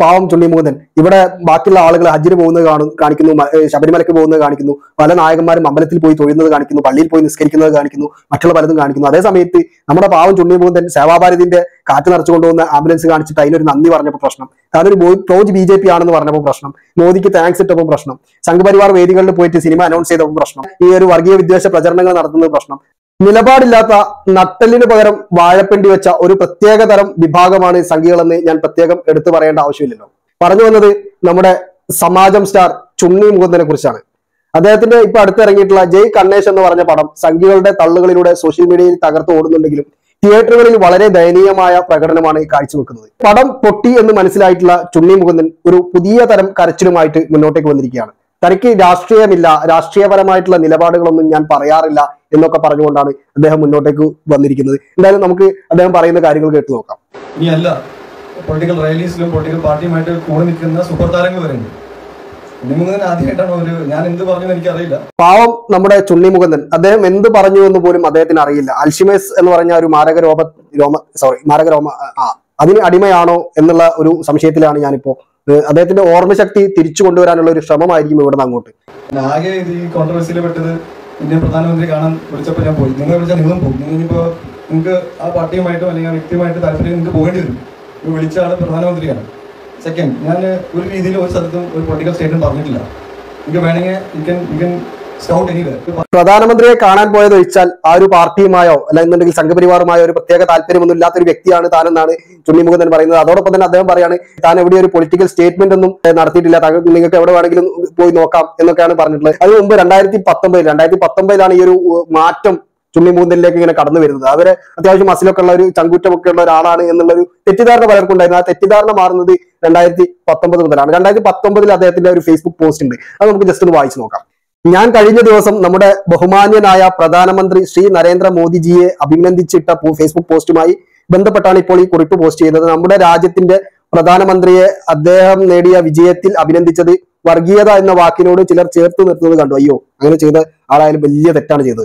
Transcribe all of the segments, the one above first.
പാവം ചുണ്ണി മുകുന്ദൻ ഇവിടെ ബാക്കിയുള്ള ആളുകൾ ഹജ്ജിന് പോകുന്നത് കാണിക്കുന്നു, ശബരിമലയ്ക്ക് പോകുന്നത് കാണിക്കുന്നു, പല നായകന്മാരും അമ്പലത്തിൽ പോയി തൊഴുന്നത് കാണിക്കുന്നു, പള്ളിയിൽ പോയി നിസ്കരിക്കുന്നത് കാണിക്കുന്നു, മറ്റുള്ള പലതും കാണിക്കുന്നു. അതേ സമയത്ത് നമ്മുടെ പാവം ചുണ്ണി മുകുന്ദൻ സേവാഭാരതിന്റെ കാറ്റ് നിറച്ചു കൊണ്ടുവന്ന ആംബുലൻസ് കാണിച്ചിട്ട് അതിനൊരു നന്ദി പറഞ്ഞപ്പോൾ പ്രശ്നം, താനൊരു പ്രോജ് BJP ആണെന്ന് പറഞ്ഞപ്പോൾ പ്രശ്നം, മോദിക്ക് താങ്ക്സ് ഇട്ടപ്പോൾ പ്രശ്നം, സംഘപരിവാർ വേദികളിൽ പോയിട്ട് സിനിമ അനൗൺസ് ചെയ്തപ്പോൾ പ്രശ്നം, ഈ ഒരു വർഗീയ വിദ്വേഷ പ്രചരണങ്ങൾ നടത്തുന്നത് പ്രശ്നം. നിലപാടില്ലാത്ത നട്ടലിന് പകരം വാഴപ്പിണ്ടി വെച്ച ഒരു പ്രത്യേക തരം വിഭാഗമാണ് സംഘികളെന്ന് ഞാൻ പ്രത്യേകം എടുത്തു പറയേണ്ട ആവശ്യമില്ലല്ലോ. പറഞ്ഞു വന്നത് നമ്മുടെ സമാജം സ്റ്റാർ ചുണ്ണി മുകുന്ദനെ കുറിച്ചാണ്. അദ്ദേഹത്തിന്റെ ഇപ്പൊ അടുത്തിറങ്ങിയിട്ടുള്ള ജയ് കണ്ണേഷ് എന്ന് പറഞ്ഞ പടം സംഘികളുടെ തള്ളുകളിലൂടെ സോഷ്യൽ മീഡിയയിൽ തകർത്ത് ഓടുന്നുണ്ടെങ്കിലും തിയേറ്ററുകളിൽ വളരെ ദയനീയമായ പ്രകടനമാണ് കാഴ്ചവെക്കുന്നത്. പടം പൊട്ടി എന്ന് മനസ്സിലായിട്ടുള്ള ചുണ്ണി മുകുന്ദൻ ഒരു പുതിയ തരം കരച്ചിലുമായിട്ട് മുന്നോട്ടേക്ക് വന്നിരിക്കുകയാണ്. തനിക്ക് രാഷ്ട്രീയമില്ല, രാഷ്ട്രീയപരമായിട്ടുള്ള നിലപാടുകളൊന്നും ഞാൻ പറയാറില്ല എന്നൊക്കെ പറഞ്ഞുകൊണ്ടാണ് അദ്ദേഹം മുന്നോട്ടേക്ക് വന്നിരിക്കുന്നത്. എന്തായാലും നമുക്ക് അദ്ദേഹം പറയുന്ന കാര്യങ്ങൾ കേട്ടു നോക്കാം. ഇനി അല്ല, പൊളിറ്റിക്കൽ റാലീസിലും പൊളിറ്റിക്കൽ പാർട്ടിയുമായിട്ട് കൂടെ നിൽക്കുന്ന സൂപ്പർ താരങ്ങൾ വരുന്നുണ്ട്. ചുണ്ണിമുകുന്ദൻ ആദ്യമായിട്ടാണ് ഞാൻ എന്ത് പറഞ്ഞു എനിക്കറിയില്ല. പാവം നമ്മുടെ ചുണ്ണി മുകുന്ദൻ അദ്ദേഹം എന്ത് പറഞ്ഞു എന്ന് പോലും അദ്ദേഹത്തിന് അറിയില്ല. അൽഷിമേഴ്സ് എന്ന് പറഞ്ഞ ഒരു മാരക രോമ അതിന് അടിമയാണോ എന്നുള്ള ഒരു സംശയത്തിലാണ് ഞാനിപ്പോ. അദ്ദേഹത്തിന്റെ ഓർമ്മശക്തി തിരിച്ചു കൊണ്ടുവരാനുള്ള ഒരു ശ്രമമായിരിക്കും ഇവിടുന്ന് അങ്ങോട്ട്. ആകെ ഈ കോൺട്രവേഴ്സിയിൽ പെട്ടത് ഇന്ത്യൻ പ്രധാനമന്ത്രി കാണാൻ വിളിച്ചപ്പോൾ ഞാൻ പോയി. നിങ്ങൾ വിളിച്ചാൽ നിങ്ങളും പോകും. ഇനിയിപ്പോൾ നിങ്ങൾക്ക് ആ പാർട്ടിയുമായിട്ടോ അല്ലെങ്കിൽ ആ വ്യക്തിയുമായിട്ട് താല്പര്യം നിങ്ങൾക്ക് പോകേണ്ടി വരും. വിളിച്ച ആൾ പ്രധാനമന്ത്രിയാണ്. സെക്കൻഡ്, ഞാൻ ഒരു രീതിയിൽ ഒരു സ്ഥലത്തും ഒരു പൊളിറ്റിക്കൽ സ്റ്റേറ്റ്മെന്റ് പറഞ്ഞിട്ടില്ല. നിങ്ങൾക്ക് വേണമെങ്കിൽ പ്രധാനമന്ത്രിയെ കാണാൻ പോയത് ഒഴിച്ചാൽ ആ ഒരു പാർട്ടിയുമായോ അല്ലെന്നുണ്ടെങ്കിൽ സംഘപരിവാറുമായോ ഒരു പ്രത്യേക താല്പര്യമൊന്നും ഇല്ലാത്ത ഒരു വ്യക്തിയാണ് താനെന്നാണ് ചുണ്ണി മുകുന്ദൻ പറയുന്നത്. അതോടൊപ്പം തന്നെ അദ്ദേഹം പറയാണ് താൻ എവിടെ ഒരു പൊളിറ്റിക്കൽ സ്റ്റേറ്റ്മെന്റ് ഒന്നും നടത്തിയിട്ടില്ല, നിങ്ങൾക്ക് എവിടെ വേണമെങ്കിലും പോയി നോക്കാം എന്നൊക്കെയാണ് പറഞ്ഞിട്ടുള്ളത്. അതിന് മുമ്പ് 2019 ഈ ഒരു മാറ്റം ചുണ്ണി മുകുന്ദനിലേക്ക് ഇങ്ങനെ കടന്നു വരുന്നത്. അവരെ അത്യാവശ്യം മസിലൊക്കെ ഉള്ള ഒരു ചങ്കൂറ്റമൊക്കെ ഉള്ള ഒരാളാണ് എന്നുള്ളൊരു തെറ്റിദ്ധാരണ പലർക്കും ഉണ്ടായിരുന്നു. ആ തെറ്റിദ്ധാരണ മാറുന്നത് 2019 മുതലാണ്. 2019 അദ്ദേഹത്തിന്റെ ഒരു ഫേസ്ബുക്ക് പോസ്റ്റ് ഉണ്ട്, അത് നമുക്ക് ജസ്റ്റ് ഒന്ന് വായിച്ചു നോക്കാം. ഞാൻ കഴിഞ്ഞ ദിവസം നമ്മുടെ ബഹുമാന്യനായ പ്രധാനമന്ത്രി ശ്രീ നരേന്ദ്രമോദിജിയെ അഭിനന്ദിച്ചിട്ട ഫേസ്ബുക്ക് പോസ്റ്റുമായി ബന്ധപ്പെട്ടാണ് ഇപ്പോൾ ഈ കുറിപ്പ് പോസ്റ്റ് ചെയ്തത്. നമ്മുടെ രാജ്യത്തിന്റെ പ്രധാനമന്ത്രിയെ അദ്ദേഹം നേടിയ വിജയത്തിൽ അഭിനന്ദിച്ചത് വർഗീയത എന്ന വാക്കിനോട് ചിലർ ചേർത്ത് നിർത്തുന്നത് കണ്ടു. അയ്യോ, അങ്ങനെ ചെയ്ത ആളായാലും വലിയ തെറ്റാണ് ചെയ്തത്.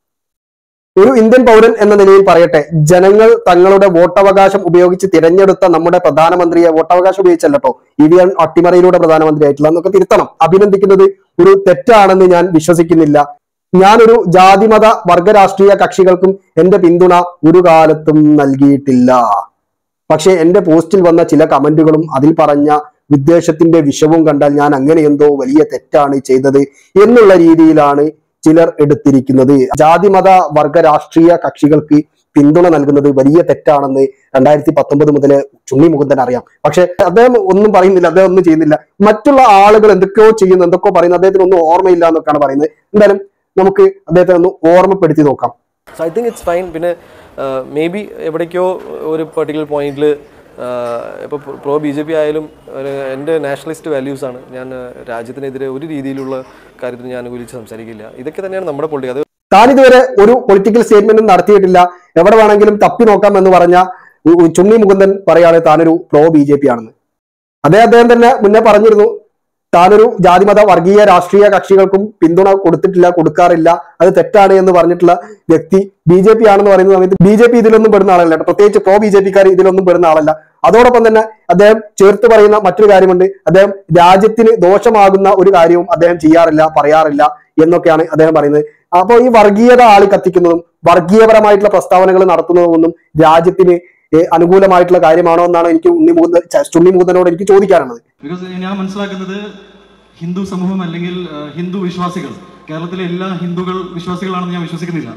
ഒരു ഇന്ത്യൻ പൗരൻ എന്ന നിലയിൽ പറയട്ടെ, ജനങ്ങൾ തങ്ങളുടെ വോട്ടവകാശം ഉപയോഗിച്ച് തിരഞ്ഞെടുത്ത നമ്മുടെ പ്രധാനമന്ത്രിയെ, വോട്ടവകാശം ഉപയോഗിച്ചല്ലോ EVM അട്ടിമറിയിലൂടെ പ്രധാനമന്ത്രിയായിട്ടുള്ള എന്നൊക്കെ തിരുത്തണം. അഭിനന്ദിക്കുന്നത് ഒരു തെറ്റാണെന്ന് ഞാൻ വിശ്വസിക്കുന്നില്ല. ഞാനൊരു ജാതിമത വർഗ രാഷ്ട്രീയ കക്ഷികൾക്കും എന്റെ പിന്തുണ ഒരു കാലത്തും നൽകിയിട്ടില്ല. പക്ഷെ എന്റെ പോസ്റ്റിൽ വന്ന ചില കമന്റുകളും അതിൽ പറഞ്ഞ വിദ്വേഷത്തിന്റെ വിഷവും കണ്ടാൽ ഞാൻ അങ്ങനെ എന്തോ വലിയ തെറ്റാണ് ചെയ്തത് എന്നുള്ള രീതിയിലാണ് ചിലർ എടുത്തിരിക്കുന്നത്. ജാതിമത വർഗ രാഷ്ട്രീയ കക്ഷികൾക്ക് പിന്തുണ നൽകുന്നത് വലിയ തെറ്റാണെന്ന് 2019 മുതൽ ചുണ്ണി മുകുന്ദൻ അറിയാം. പക്ഷെ അദ്ദേഹം ഒന്നും പറയുന്നില്ല, അദ്ദേഹം ഒന്നും ചെയ്യുന്നില്ല. മറ്റുള്ള ആളുകൾ എന്തൊക്കെയോ ചെയ്യുന്നു, എന്തൊക്കെയോ പറയുന്നു, അദ്ദേഹത്തിന് ഒന്നും ഓർമ്മയില്ല എന്നൊക്കെയാണ് പറയുന്നത്. എന്തായാലും നമുക്ക് അദ്ദേഹത്തെ ഒന്ന് ഓർമ്മപ്പെടുത്തി നോക്കാം. I think it's fine. പിന്നെ മേ ബി എവിടേക്കോ ഒരു പെർട്ടിക്കുലർ പോയിന്റിൽ ഇപ്പോൾ പ്രോ BJP ആയാലും എൻ്റെ നാഷണലിസ്റ്റ് വാല്യൂസാണ്. ഞാൻ രാജ്യത്തിനെതിരെ ഒരു രീതിയിലുള്ള കാര്യത്തിൽ ഞാൻ അനുകൂലിച്ച് സംസാരിക്കില്ല. ഇതൊക്കെ തന്നെയാണ് നമ്മുടെ പൊളിറ്റിക്സ്. താനിതുവരെ ഒരു പൊളിറ്റിക്കൽ സ്റ്റേറ്റ്മെന്റും നടത്തിയിട്ടില്ല, എവിടെ വേണമെങ്കിലും തപ്പി നോക്കാം എന്ന് പറഞ്ഞ ചുണ്ണി മുകുന്ദൻ പറയാണ് താനൊരു പ്രോ BJP ആണെന്ന്. അദ്ദേഹം തന്നെ മുന്നേ പറഞ്ഞിരുന്നു താനൊരു ജാതിമത വർഗീയ രാഷ്ട്രീയ കക്ഷികൾക്കും പിന്തുണ കൊടുത്തിട്ടില്ല, കൊടുക്കാറില്ല, അത് തെറ്റാണ് എന്ന് പറഞ്ഞിട്ടുള്ള വ്യക്തി BJP ആണെന്ന് പറയുന്ന സമയത്ത് BJP ഇതിലൊന്നും പെടുന്ന ആളല്ല, പ്രത്യേകിച്ച് പ്രോ BJPക്കാർ ഇതിലൊന്നും പെടുന്ന ആളല്ല. അതോടൊപ്പം തന്നെ അദ്ദേഹം ചേർത്ത് പറയുന്ന മറ്റൊരു കാര്യമുണ്ട്, അദ്ദേഹം രാജ്യത്തിന് ദോഷമാകുന്ന ഒരു കാര്യവും അദ്ദേഹം ചെയ്യാറില്ല, പറയാറില്ല എന്നൊക്കെയാണ് അദ്ദേഹം പറയുന്നത്. അപ്പോൾ ഈ വർഗീയത ആളി കത്തിക്കുന്നതും വർഗീയപരമായിട്ടുള്ള പ്രസ്താവനകൾ നടത്തുന്നതും ഒന്നും രാജ്യത്തിന് അനുകൂലമായിട്ടുള്ള കാര്യമാണോ എന്നാണ് എനിക്ക് ചുണ്ണി മുകുന്ദനോട് എനിക്ക് ചോദിക്കാനുള്ളത്. ഞാൻ മനസ്സിലാക്കുന്നത് ഹിന്ദു സമൂഹം അല്ലെങ്കിൽ ഹിന്ദു വിശ്വാസികൾ, കേരളത്തിലെ എല്ലാ ഹിന്ദുക്കൾ വിശ്വാസികളാണെന്ന് ഞാൻ വിശ്വസിക്കുന്നില്ല.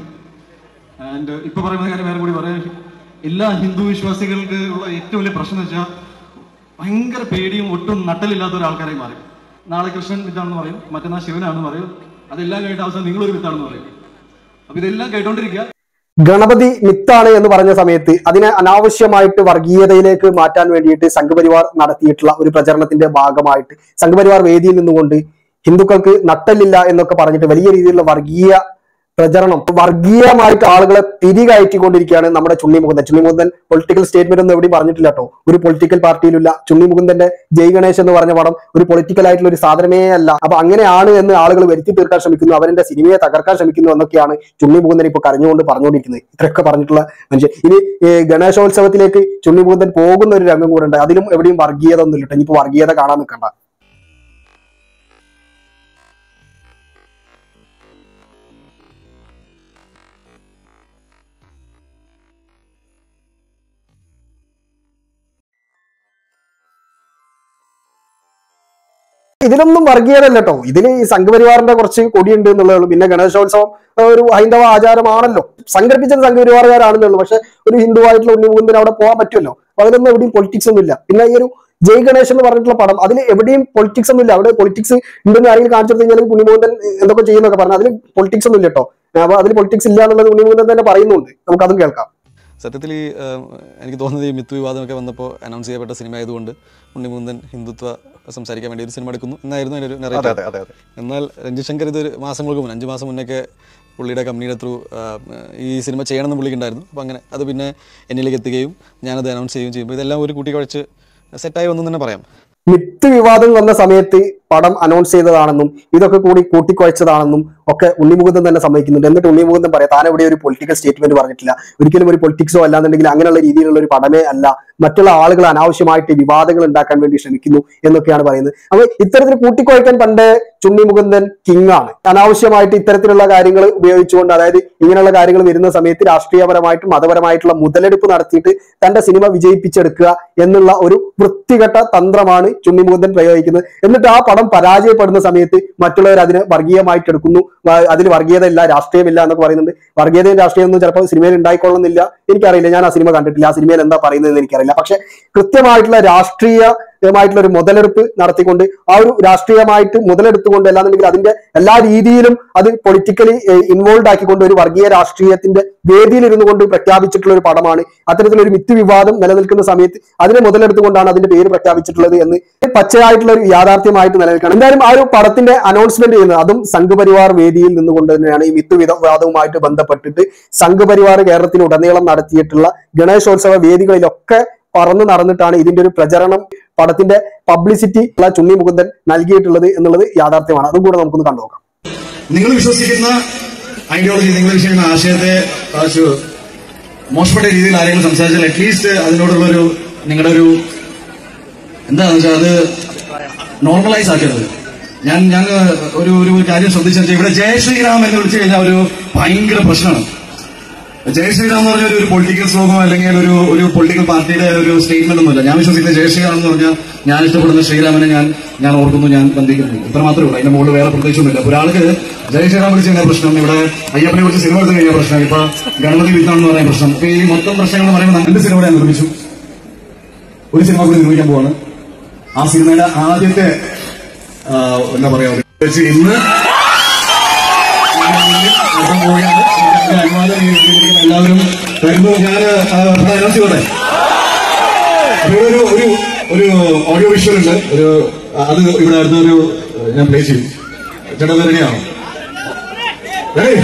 ആൻഡ് ഇപ്പൊ പറയുന്ന കാര്യം വേറെ കൂടി പറയാം, എല്ലാ ഹിന്ദു വിശ്വാസികൾക്ക് ഉള്ള ഏറ്റവും വലിയ പ്രശ്നം എന്ന് വെച്ചാൽ ഭയങ്കര പേടിയും ഒട്ടും നട്ടലില്ലാത്ത ഒരാൾക്കാരായി മാറി. നാളെ കൃഷ്ണൻ വിത്താണെന്ന് പറയും, മറ്റന്നാൾ ശിവനാണെന്ന് പറയും, അതെല്ലാം കഴിഞ്ഞ അവസാനം നിങ്ങളൊരു വിത്താണെന്ന് പറയും. അപ്പൊ ഇതെല്ലാം കേട്ടോണ്ടിരിക്കുക. ഗണപതി മിത്താണ് എന്ന് പറഞ്ഞ സമയത്ത് അതിനെ അനാവശ്യമായിട്ട് വർഗീയതയിലേക്ക് മാറ്റാൻ വേണ്ടിയിട്ട് സംഘപരിവാർ നടത്തിയിട്ടുള്ള ഒരു പ്രചരണത്തിന്റെ ഭാഗമായിട്ട് സംഘപരിവാർ വേദിയിൽ നിന്നുകൊണ്ട് ഹിന്ദുക്കൾക്ക് നട്ടല്ലില്ല എന്നൊക്കെ പറഞ്ഞിട്ട് വലിയ രീതിയിലുള്ള വർഗീയ പ്രചരണം വർഗീയമായിട്ട് ആളുകളെ തിരികയറ്റിക്കൊണ്ടിരിക്കുകയാണ് നമ്മുടെ ചുണ്ണി മുകുന്ദൻ. ചുണ്ണി മുകുന്ദൻ പൊളിറ്റിക്കൽ സ്റ്റേറ്റ്മെന്റ് ഒന്നും എവിടെയും പറഞ്ഞിട്ടില്ല കേട്ടോ. ഒരു പൊളിറ്റിക്കൽ പാർട്ടിയിലില്ല. ചുണ്ണി മുകുന്ദന്റെ ജയ് ഗണേഷ് എന്ന് പറഞ്ഞ പടം ഒരു പൊളിറ്റിക്കൽ ആയിട്ടുള്ള ഒരു സാധനമേ അല്ല. അപ്പൊ അങ്ങനെയാണ് എന്ന് ആളുകൾ വരുത്തി തീർക്കാൻ ശ്രമിക്കുന്നു, അവരുടെ സിനിമയെ തകർക്കാൻ ശ്രമിക്കുന്നു എന്നൊക്കെയാണ് ചുണ്ണി മുകുന്ദൻ ഇപ്പൊ കരഞ്ഞുകൊണ്ട് പറഞ്ഞുകൊണ്ടിരിക്കുന്നത്. ഇത്രയൊക്കെ പറഞ്ഞിട്ടുള്ള മനുഷ്യൻ ഇനി ഗണേശോത്സവത്തിലേക്ക് ചുണ്ണി മുകുന്ദൻ പോകുന്ന ഒരു രംഗം കൂടെ ഉണ്ട്. അതിലും എവിടെയും വർഗീയത ഒന്നും ഇല്ല. ഇനിയിപ്പോ വർഗീയത കാണാൻ നിൽക്കണ്ട. ഇതിലൊന്നും വർഗീയതല്ല കേട്ടോ. ഇതിന് ഈ സംഘപരിവാറിന്റെ കുറച്ച് കൊടിയുണ്ട് എന്നുള്ളേ ഉള്ളൂ. പിന്നെ ഗണേശോത്സവം ഒരു ഹൈന്ദവ ആചാരമാണല്ലോ, സംഘടിപ്പിച്ചത് സംഘപരിവാറുകാരാണെന്നേ ഉള്ളൂ. പക്ഷെ ഒരു ഹിന്ദു ആയിട്ടുള്ള ഉണ്ണി മുകുന്ദന് അവിടെ പോകാൻ പറ്റുമല്ലോ. അപ്പൊ അതിലൊന്നും എവിടെയും പൊളിറ്റിക്സ് ഒന്നും ഇല്ല. പിന്നെ ഈ ഒരു ജയ് ഗണേഷ് എന്ന് പറഞ്ഞിട്ടുള്ള പടം, അതിൽ എവിടെയും പൊളിറ്റിക്സ് ഒന്നും ഇല്ല. അവിടെ പൊളിറ്റിക്സ് ഉണ്ടെന്ന് ആരെങ്കിലും കാണിച്ചു കഴിഞ്ഞാൽ ഉണ്ണി മുകുന്ദൻ എന്തൊക്കെ ചെയ്യുന്നൊക്കെ പറഞ്ഞു. അതിൽ പൊളിറ്റിക്സ് ഒന്നും ഇല്ല കേട്ടോ. അപ്പൊ അതിൽ പൊളിറ്റിക്സ് ഇല്ല എന്നുള്ളത് ഉണ്ണി മുകുന്ദൻ തന്നെ പറയുന്നുണ്ട്. നമുക്കതും കേൾക്കാം. സത്യത്തിൽ എനിക്ക് തോന്നുന്നത് ഈ മിത്ത് വിവാദമൊക്കെ വന്നപ്പോൾ അനൗൺസ് ചെയ്യപ്പെട്ട സിനിമ ആയതുകൊണ്ട് ഉണ്ണി മുകുന്ദൻ ഹിന്ദുത്വ സംസാരിക്കാൻ വേണ്ടി ഒരു സിനിമ എടുക്കുന്നു എന്നായിരുന്നു അതിൻ്റെ ഒരു നെറേറ്റീവ്. എന്നാൽ രഞ്ജിത് ശങ്കർ ഇതൊരു മാസങ്ങൾക്ക് മുന്നേ 5 മാസം മുന്നൊക്കെ പുള്ളിയുടെ കമ്പനിയുടെ ത്രൂ ഈ സിനിമ ചെയ്യണമെന്ന് പുള്ളിക്കുണ്ടായിരുന്നു. അപ്പോൾ അങ്ങനെ അത് പിന്നെ എന്നിലേക്ക് എത്തുകയും ഞാനത് അനൗൺസ് ചെയ്യുകയും ചെയ്യുമ്പോൾ ഇതെല്ലാം ഒരു കൂട്ടിക്കുഴച്ച് സെറ്റായി വന്നു തന്നെ പറയാം. മിത്ത് വിവാദം വന്ന സമയത്ത് പടം അനൗൺസ് ചെയ്തതാണെന്നും ഇതൊക്കെ കൂടി കൂട്ടിക്കുഴച്ചതാണെന്നും ഒക്കെ ഉണ്ണി മുകുന്ദൻ തന്നെ സമ്മതിക്കുന്നുണ്ട്. എന്നിട്ട് ഉണ്ണി മുകുന്ദൻ പറയാം, താൻ എവിടെ ഒരു പൊളിറ്റിക്കൽ സ്റ്റേറ്റ്മെന്റ് പറഞ്ഞിട്ടില്ല, ഒരിക്കലും ഒരു പൊളിറ്റിക്സോ അല്ലാന്നുണ്ടെങ്കിൽ അങ്ങനെയുള്ള രീതിയിലുള്ള ഒരു പടമേ അല്ല, മറ്റുള്ള ആളുകൾ അനാവശ്യമായിട്ട് വിവാദങ്ങൾ ഉണ്ടാക്കാൻ വേണ്ടി ശ്രമിക്കുന്നു എന്നൊക്കെയാണ് പറയുന്നത്. അപ്പൊ ഇത്തരത്തിൽ കൂട്ടിക്കുഴയ്ക്കാൻ പണ്ട് ചുണ്ണി മുകുന്ദൻ കിങ് ആണ്. അനാവശ്യമായിട്ട് ഇത്തരത്തിലുള്ള കാര്യങ്ങൾ ഉപയോഗിച്ചുകൊണ്ട്, അതായത് ഇങ്ങനെയുള്ള കാര്യങ്ങൾ വരുന്ന സമയത്ത് രാഷ്ട്രീയപരമായിട്ടും മതപരമായിട്ടുള്ള മുതലെടുപ്പ് നടത്തിയിട്ട് തന്റെ സിനിമ വിജയിപ്പിച്ചെടുക്കുക എന്നുള്ള ഒരു വൃത്തികെട്ട തന്ത്രമാണ് ചുണ്ണി മുകുന്ദൻ പ്രയോഗിക്കുന്നത്. എന്നിട്ട് ആ പടം പരാജയപ്പെടുന്ന സമയത്ത് മറ്റുള്ളവർ അതിനെ വർഗീയമായിട്ട് എടുക്കുന്നു. അതിൽ വർഗീയത ഇല്ല, രാഷ്ട്രീയമില്ല എന്നൊക്കെ പറയുന്നുണ്ട്. വർഗീയതയും രാഷ്ട്രീയമൊന്നും ചിലപ്പോൾ സിനിമയിൽ ഉണ്ടായിക്കൊള്ളുന്നില്ല, എനിക്കറിയില്ല. ഞാൻ ആ സിനിമ കണ്ടിട്ടില്ല, ആ സിനിമയിൽ എന്താ പറയുന്നതെന്ന് എനിക്കറിയില്ല. പക്ഷെ കൃത്യമായിട്ടുള്ള രാഷ്ട്രീയമായിട്ടുള്ള ഒരു മുതലെടുപ്പ് നടത്തിക്കൊണ്ട്, ആ ഒരു രാഷ്ട്രീയമായിട്ട് മുതലെടുത്തുകൊണ്ട്, അല്ലാന്നുണ്ടെങ്കിൽ അതിന്റെ എല്ലാ രീതിയിലും അത് പൊളിറ്റിക്കലി ഇൻവോൾവ് ആക്കിക്കൊണ്ട് ഒരു വർഗീയ രാഷ്ട്രീയത്തിന്റെ വേദിയിൽ ഇരുന്നു കൊണ്ട് പ്രഖ്യാപിച്ചിട്ടുള്ള ഒരു പടമാണ്. അത്തരത്തിലൊരു മിത്ത് വിവാദം നിലനിൽക്കുന്ന സമയത്ത് അതിനെ മുതലെടുത്തുകൊണ്ടാണ് അതിന്റെ പേര് പ്രഖ്യാപിച്ചിട്ടുള്ളത് എന്ന് പച്ചയായിട്ടുള്ള ഒരു യാഥാർത്ഥ്യമായിട്ട് നിലനിൽക്കണം. എന്തായാലും ആ ഒരു പടത്തിന്റെ അനൗൺസ്മെന്റ് ചെയ്യുന്നത് അതും സംഘപരിവാർ വേദിയിൽ നിന്നുകൊണ്ട് തന്നെയാണ്. ഈ മിത്ത് വിവാദവുമായിട്ട് ബന്ധപ്പെട്ടിട്ട് സംഘപരിവാർ കേരളത്തിലുടനീളം നടത്തിയിട്ടുള്ള ഗണേശോത്സവ വേദികളിലൊക്കെ പറന്നു നടന്നിട്ടാണ് ഇതിന്റെ ഒരു പ്രചരണം, പടത്തിന്റെ പബ്ലിസിറ്റി ഉള്ള ചുണ്ണി മുകുന്ദൻ നൽകിയിട്ടുള്ളത് എന്നുള്ളത് യാഥാർത്ഥ്യമാണ്. അതും കൂടെ നമുക്കൊന്ന് കണ്ടുനോക്കാം. നിങ്ങൾ വിശ്വസിക്കുന്ന ഐഡിയോളജി, നിങ്ങൾ വിശ്വസിക്കുന്ന ആശയത്തെ മോശപ്പെട്ട രീതിയിൽ ആരെങ്കിലും സംസാരിച്ചാൽ അറ്റ്ലീസ്റ്റ് അതിനോടുള്ളൊരു നിങ്ങളുടെ ഒരു എന്താണെന്ന് വെച്ചാൽ അത് നോർമലൈസ് ആക്കരുത്. ഞാൻ ഒരു കാര്യം ശ്രദ്ധിച്ചാൽ ഇവിടെ ജയ ശ്രീറാം എന്ന് വിളിച്ചു കഴിഞ്ഞാൽ ഒരു ഭയങ്കര പ്രശ്നമാണ്. ജയ ശ്രീറാം എന്ന് പറഞ്ഞ ഒരു പൊളിറ്റിക്കൽ സ്ലോഗോ അല്ലെങ്കിൽ ഒരു പൊളിറ്റിക്കൽ പാർട്ടിയുടെ ഒരു സ്റ്റേറ്റ്മെന്റ് ഒന്നുമില്ല. ഞാൻ വിശ്വസിക്കുന്ന ജയ ശ്രീറാം എന്ന് പറഞ്ഞാൽ ഞാൻ ഇഷ്ടപ്പെടുന്ന ശ്രീരാമനെ ഞാൻ ഓർക്കുന്നു, ഞാൻ ബന്ധിക്കുന്നു. ഇത്ര മാത്രമേ ഉള്ളൂ. അതിന്റെ മുകളിൽ വേറെ പ്രത്യേകിച്ചൊന്നുമില്ല. ഒരാൾക്ക് ജയ ശ്രീറാം വിളിച്ച് കഴിഞ്ഞാൽ പ്രശ്നം, ഇവിടെ അയ്യപ്പനെ കുറിച്ച് സിനിമ എടുത്ത് കഴിഞ്ഞാൽ പ്രശ്നം, ഇപ്പൊ ഗണപതി വിത്താണെന്ന് പറയുന്ന പ്രശ്നം. ഇപ്പൊ ഈ മൊത്തം പ്രശ്നങ്ങൾ എന്ന് പറയുമ്പോൾ 2 സിനിമ ഞാൻ നിർമ്മിച്ചു, ഒരു സിനിമ കൂടി നിർമ്മിക്കാൻ പോവാണ്. ആ സിനിമയുടെ ആദ്യത്തെ എന്താ പറയാ ഇന്ന് അനുവാദം എല്ലാവരും വരുന്നു. ഞാൻ അനൗൺസ് ചെയ്തോട്ടെ. ഒരു ഓഡിയോ വിഷ്വൽ ഉണ്ട്, അത് ഇവിടെ അടുത്തൊരു ഞാൻ പ്ലേ ചെയ്യും. ചേട്ടാ റെഡിയാണോ? റെഡി?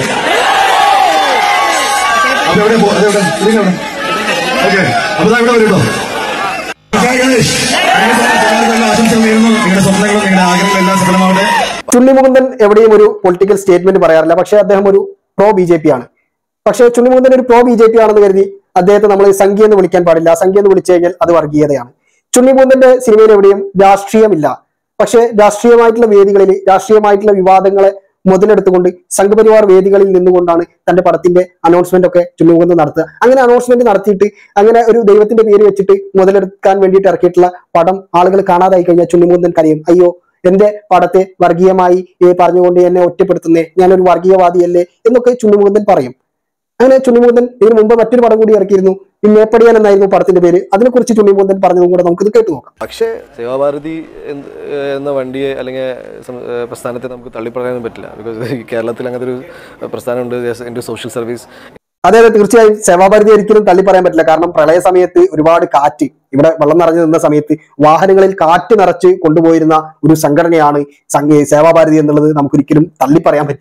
അതെവിടെ ഓക്കെ. അപ്പൊ ഇവിടെ വരും കേട്ടോ. ആശംസകൾ നേരുന്നു. നിങ്ങളുടെ സ്വപ്നങ്ങളും നിങ്ങളുടെ ആഗ്രഹങ്ങളും എല്ലാം സഫലമാവട്ടെ. ചുണ്ണി മുകുന്ദൻ എവിടെയും ഒരു പൊളിറ്റിക്കൽ സ്റ്റേറ്റ്മെന്റ് പറയാറില്ല. പക്ഷെ അദ്ദേഹം ഒരു പ്രോ BJP ആണ്. പക്ഷെ ചുണ്ണി മുകുന്ദൻ ഒരു പ്രോ BJP ആണെന്ന് കരുതി അദ്ദേഹത്തെ നമ്മൾ സംഘി എന്ന് വിളിക്കാൻ പാടില്ല. സംഘി എന്ന് വിളിച്ചു കഴിഞ്ഞാൽ അത് വർഗീയതയാണ്. ചുണ്ണി മുകുന്ദന്റെ സിനിമയിൽ എവിടെയും രാഷ്ട്രീയമില്ല. പക്ഷെ രാഷ്ട്രീയമായിട്ടുള്ള വേദികളിൽ രാഷ്ട്രീയമായിട്ടുള്ള വിവാദങ്ങളെ മുതലെടുത്തുകൊണ്ട് സംഘപരിവാർ വേദികളിൽ നിന്നുകൊണ്ടാണ് തന്റെ പടത്തിന്റെ അനൗൺസ്മെന്റ് ഒക്കെ ചുണ്ണി മുകുന്ദൻ നടത്തുക. അങ്ങനെ അനൗൺസ്മെന്റ് നടത്തിയിട്ട് അങ്ങനെ ഒരു ദൈവത്തിന്റെ പേര് വെച്ചിട്ട് മുതലെടുക്കാൻ വേണ്ടിയിട്ട് ഇറക്കിയിട്ടുള്ള പടം ആളുകൾ കാണാതായി കഴിഞ്ഞാൽ ചുണ്ണി മുകുന്ദൻ കരയും, അയ്യോ എന്റെ പടത്തെ വർഗീയമായി പറഞ്ഞുകൊണ്ട് എന്നെ ഒറ്റപ്പെടുത്തുന്നേ, ഞാനൊരു വർഗീയവാദിയല്ലേ എന്നൊക്കെ ചുണ്ണി മുകുന്ദൻ പറയും. അങ്ങനെ ചുണ്ണി മുകുന്ദൻ ഇതിനു മുമ്പ് മറ്റൊരു പടം കൂടി ഇറക്കിയിരുന്നു, മേപ്പടിയാൻ എന്നായിരുന്നു പടത്തിന്റെ പേര്. അതിനെക്കുറിച്ച് ചുണ്ണി മുകുന്ദൻ പറഞ്ഞതും കൂടെ നമുക്കിത് കേട്ടു നോക്കാം. പക്ഷേ സേവാഭാരതി എന്ന വണ്ടിയെ അല്ലെങ്കിൽ പ്രസ്ഥാനത്തെ നമുക്ക് തള്ളിപ്പറയാനും പറ്റില്ല. ബിക്കോസ് കേരളത്തിൽ അങ്ങനത്തെ ഒരു പ്രസ്ഥാനമുണ്ട്, സോഷ്യൽ സർവീസ്. അതെ, തീർച്ചയായും സേവാഭാരതി ഒരിക്കലും തള്ളി പറയാൻ പറ്റില്ല. കാരണം പ്രളയ സമയത്ത് ഒരുപാട് കാറ്റ്, ഇവിടെ വെള്ളം നിറഞ്ഞു നിന്ന സമയത്ത് വാഹനങ്ങളിൽ കാറ്റ് നിറച്ച് കൊണ്ടുപോയിരുന്ന ഒരു സംഘടനയാണ് സേവാഭാരതി എന്നുള്ളത് നമുക്കൊരിക്കലും തള്ളി പറയാൻ പറ്റില്ല.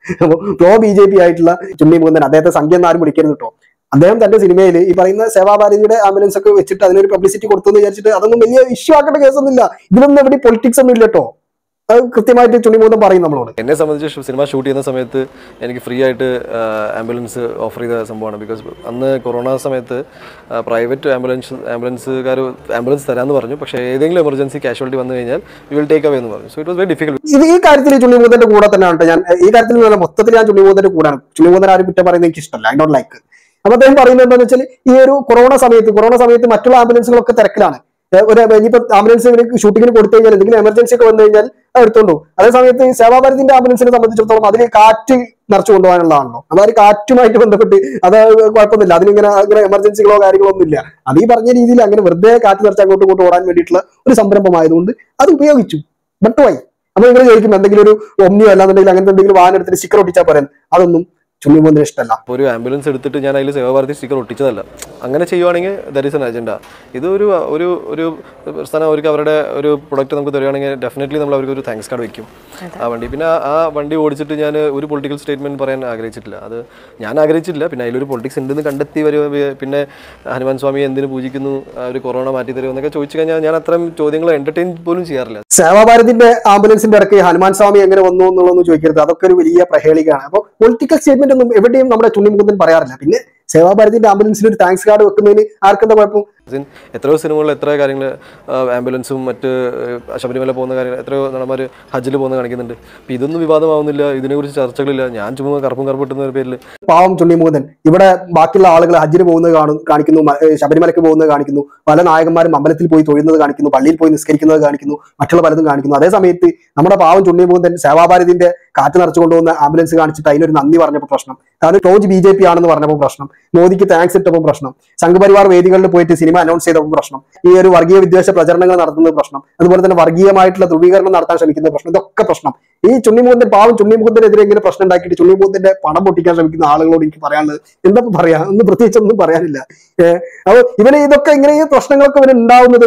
അപ്പോൾ പ്രോ BJP ആയിട്ടുള്ള ചുണ്ണി മുകുന്ദൻ, അദ്ദേഹത്തെ സംഖ്യ എന്നാരും വിളിക്കരുത് കേട്ടോ. അദ്ദേഹം തന്റെ സിനിമയിൽ ഈ പറയുന്ന സേവാഭാരതിയുടെ ആംബുലൻസ് ഒക്കെ വെച്ചിട്ട് അതിനൊരു പബ്ലിസിറ്റി കൊടുത്തു എന്ന് വിചാരിച്ചിട്ട് അതൊന്നും വലിയ ഇഷ്യൂ ആക്കേണ്ട കേസൊന്നുമില്ല. ഇതിലൊന്നും എവിടെ പൊളിറ്റിക്സ് ഒന്നും ഇല്ല കേട്ടോ. അത് കൃത്യമായിട്ട് ചുണ്ണി മുകുന്ദൻ പറയും നമ്മളോട്. എന്നെ സംബന്ധിച്ച് സിനിമ ഷൂട്ട് ചെയ്യുന്ന സമയത്ത് എനിക്ക് ഫ്രീ ആയിട്ട് ആംബുലൻസ് ഓഫർ ചെയ്ത സംഭവമാണ്. ബിക്കോസ് അന്ന് കൊറോണ സമയത്ത് പ്രൈവറ്റ് ആംബുലൻസുകാർ ആംബുലൻസ് തരാമെന്ന് പറഞ്ഞു. പക്ഷേ ഏതെങ്കിലും എമർജൻസി കാഷ്വാലിറ്റി വന്നു കഴിഞ്ഞാൽ വി വിൽ ടേക്ക് അവേ എന്ന് പറഞ്ഞു. So it was very difficult. ഇത് ഈ കാര്യത്തിൽ ചുണ്ണി മുകുന്ദന്റെ കൂടെ തന്നെയാണ് ഞാൻ. ഈ കാര്യത്തിൽ മൊത്തത്തിൽ ഞാൻ ചുണ്ണി മുകുന്ദന്റെ കൂടാണ്. ചുണ്ണി മുകുന്ദൻ ആരും കുറ്റം പറയുന്നത് എനിക്ക് ഇഷ്ടമല്ല. I don't like. അപ്പൊ അദ്ദേഹം പറയുന്നത് എന്താണെന്ന് വെച്ചാൽ ഈ ഒരു കൊറോണ സമയത്ത് മറ്റുള്ള ആംബുലൻസുകളൊക്കെ തിരക്കിലാണ്. ഇനിയിപ്പോ ആംബുലൻസ് ഷൂട്ടിങ്ങിന് കൊടുത്തു കഴിഞ്ഞാൽ എന്തെങ്കിലും എമർജൻസി ഒക്കെ വന്നു കഴിഞ്ഞാൽ എടുത്തോണ്ടു. അതേസമയത്ത് സേവാഭാരതിന്റെ ആംബുലൻസിനെ സംബന്ധിച്ചിടത്തോളം അതിൽ കാറ്റ് നിറച്ചു കൊണ്ടുപോകാനുള്ളതാണല്ലോ. അതായത് കാറ്റുമായിട്ട് ബന്ധപ്പെട്ട് അത് കുഴപ്പമൊന്നുമില്ല. അങ്ങനെ എമർജൻസികളോ കാര്യങ്ങളോ ഒന്നും ഇല്ല. അത് ഈ പറഞ്ഞ രീതിയിൽ അങ്ങനെ വെറുതെ കാറ്റ് നിറച്ച് അങ്ങോട്ടും ഇങ്ങോട്ട് ഓടാൻ വേണ്ടിയിട്ടുള്ള ഒരു സംരംഭമായതുകൊണ്ട് അത് ഉപയോഗിച്ചു. But why? അപ്പൊ നിങ്ങൾ ചോദിക്കും എന്തെങ്കിലും ഒരു ഒമ്നിയോ അല്ലാന്നുണ്ടെങ്കിൽ അങ്ങനത്തെ എന്തെങ്കിലും വാഹനം എടുത്തിട്ട് സ്റ്റിക്കർ ഒട്ടിച്ചാൽ പറയുന്നത് അതൊന്നും ചുണ്ണി മുകുന്ദന് ഇഷ്ടമല്ല. ഒരു ആംബുലൻസ് എടുത്തിട്ട് ഞാൻ അതിൽ സേവാഭാരതി സ്റ്റിക്കർ ഒട്ടിച്ചതല്ല. അങ്ങനെ ചെയ്യുവാണെങ്കിൽ ദാറ്റ് ഈസ് എൻ അജണ്ട. ഇത് ഒരു പ്രസ്ഥാനം അവർക്ക് അവരുടെ ഒരു പ്രൊഡക്റ്റ് നമുക്ക് തരികയാണെങ്കിൽ ഡെഫിനറ്റ്ലി നമ്മൾ അവർക്ക് ഒരു താങ്ക്സ് കാർഡ് വെക്കും ആ വണ്ടി. പിന്നെ ആ വണ്ടി ഓടിച്ചിട്ട് ഞാൻ ഒരു പൊളിറ്റിക്കൽ സ്റ്റേറ്റ്മെന്റ് പറയാൻ ആഗ്രഹിച്ചിട്ടില്ല. അത് ഞാൻ ആഗ്രഹിച്ചിട്ടില്ല. പിന്നെ അതിലൊരു പൊളിറ്റിക്സ് ഉണ്ടെന്ന് കണ്ടെത്തി പിന്നെ ഹനുമാൻ സ്വാമി എന്തിനു പൂജിക്കുന്നു, ഒരു കൊറോണ മാറ്റി തരുമോ എന്നൊക്കെ ചോദിച്ചു കഴിഞ്ഞാൽ ഞാൻ അത്തരം ചോദ്യങ്ങൾ എന്റർടൈൻ പോലും ചെയ്യാറില്ല. സേവാഭാരതിന്റെ ആംബുലൻസിന്റെ ഇടയ്ക്ക് ഹനുമാൻ സ്വാമി എങ്ങനെ വന്നു എന്നുള്ളതൊന്നും ചോദിക്കരുത്. അതൊക്കെ ഒരു വലിയ പ്രഹേളികയാണ്. അപ്പോൾ പൊളിറ്റിക്കൽ സ്റ്റേറ്റ്മെന്റ് ഒന്നും എവിടെയും നമ്മുടെ ചുണ്ണി മുകുന്ദൻ പറയാറില്ല. പിന്നെ സേവാഭാരതിന്റെ ആംബുലൻസിന് ഒരു താങ്ക്സ് കാർഡ് വെക്കുന്നതിന് ആർക്കെന്താ കുഴപ്പം? എത്രയോ സിനിമകളിൽ എത്ര കാര്യങ്ങൾ ആംബുലൻസും മറ്റ് ശബരിമല പോകുന്ന കാര്യങ്ങൾ എത്രയോ നടന്മാർ ഹജ്ജിൽ പോകുന്ന കാണിക്കുന്നുണ്ട്. അപ്പം ഇതൊന്നും വിവാദമാവുന്നില്ല. ഇതിനെക്കുറിച്ച് ചർച്ചകളില്ല. ഞാൻ ചുമ്മാ കറുപ്പും കിട്ടുന്ന ഒരു പേരിൽ പാവം ചുണ്ണി മുകുന്ദൻ ഇവിടെ ബാക്കിയുള്ള ആളുകൾ ഹജ്ജിന് പോകുന്നത് കാണിക്കുന്നു, ശബരിമലയ്ക്ക് പോകുന്നത് കാണിക്കുന്നു, പല നായകന്മാരും അമ്പലത്തിൽ പോയി തൊഴുന്നത് കാണിക്കുന്നു, പള്ളിയിൽ പോയി നിസ്കരിക്കുന്നത് കാണിക്കുന്നു, മറ്റുള്ള പലതും കാണിക്കുന്നു. അതേസമയത്ത് നമ്മുടെ പാവം ചുണ്ണി മുകുന്ദൻ സേവാഭാരതിന്റെ കാറ്റ് നിറച്ചു കൊണ്ടുപോകുന്ന ആംബുലൻസ് കാണിച്ചിട്ട് അതിനൊരു നന്ദി പറഞ്ഞപ്പോൾ പ്രശ്നം, കാരണം ടോജ് BJP ആണെന്ന് പറഞ്ഞപ്പോൾ പ്രശ്നം, മോദിക്ക് താങ്ക്സ് ഇട്ടപ്പോൾ പ്രശ്നം, സംഘപരിവാർ വേദികളിൽ പോയിട്ട് സിനിമ അനൗൺസ് ചെയ്തപ്പോൾ പ്രശ്നം, ഈ ഒരു വർഗീയ വിദ്വേഷ പ്രചരണങ്ങൾ നടത്തുന്ന പ്രശ്നം, അതുപോലെ തന്നെ വർഗീയമായിട്ടുള്ള ധ്രുവീകരണം നടത്താൻ ശ്രമിക്കുന്ന പ്രശ്നം, ഇതൊക്കെ പ്രശ്നം. ഈ ചുണ്ണി മുകുന്ദൻ പാവം ചുണ്ണി മുകുന്ദനെതിരെ ഇങ്ങനെ പ്രശ്നം ഉണ്ടാക്കിയിട്ട് ചുണ്ണി മുകുന്ദന്റെ പണം പൊട്ടിക്കാൻ ശ്രമിക്കുന്ന ആളുകളോട് എനിക്ക് പറയാനുള്ളത് എന്താ പറയാ, ഒന്നും പ്രത്യേകിച്ചൊന്നും പറയാനില്ല. അപ്പോൾ ഇവന് ഇതൊക്കെ ഇങ്ങനെ ഈ പ്രശ്നങ്ങളൊക്കെ ഇവന് ഉണ്ടാവുന്നത്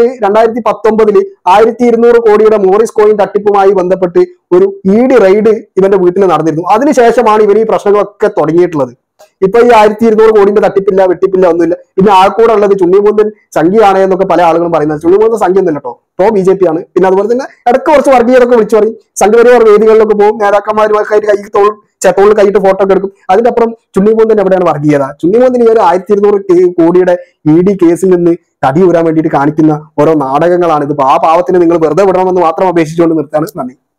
2019 1200 കോടിയുടെ മോറിസ് കോയിൻ തട്ടിപ്പുമായി ബന്ധപ്പെട്ട് ഒരു ED റെയ്ഡ് ഇവന്റെ വീട്ടിൽ നടന്നിരുന്നു. അതിനുശേഷമാണ് ഇവൻ ഈ പ്രശ്നങ്ങളൊക്കെ തുടങ്ങിയിട്ടുള്ളത്. ഇപ്പൊ ഈ 1200 കോടിന്റെ തട്ടിപ്പില്ല, വെട്ടിപ്പില്ല, ഒന്നുമില്ല. പിന്നെ ആൾക്കൂടെ ഉള്ളത് ചുണ്ണി മുകുന്ദൻ സംഖ്യയാണ് എന്നൊക്കെ പല ആളുകളും പറയുന്നത്. ചുണ്ണി മുകുന്ദൻ സംഖ്യ ഒന്നുമില്ല കേട്ടോ, പ്രോ BJP ആണ്. പിന്നെ അതുപോലെ തന്നെ ഇടയ്ക്ക് കുറച്ച് വർഗീയതൊക്കെ വിളിച്ചു പറയും, സംഘപരിവാർ വേദികളിലൊക്കെ പോകും, നേതാക്കന്മാരുമായിട്ട് തോളിൽ കൈയിട്ട് ഫോട്ടോ ഒക്കെ എടുക്കും. അതിന്റെ അപ്പുറം ചുണ്ണി മുകുന്ദൻ എവിടെയാണ് വർഗീയത? ചുണ്ണി മുകുന്ദൻ ഈ ഒരു 1200 കോടിയുടെ ED കേസിൽ നിന്ന് തടി ഊരാൻ വേണ്ടിയിട്ട് കാണിക്കുന്ന ഓരോ നാടകങ്ങളാണ് ഇത്. ആ പാവത്തിന് നിങ്ങൾ വെറുതെ വിടണമെന്ന് മാത്രം അപേക്ഷിച്ചുകൊണ്ട് നിർത്താണ്. നന്ദി.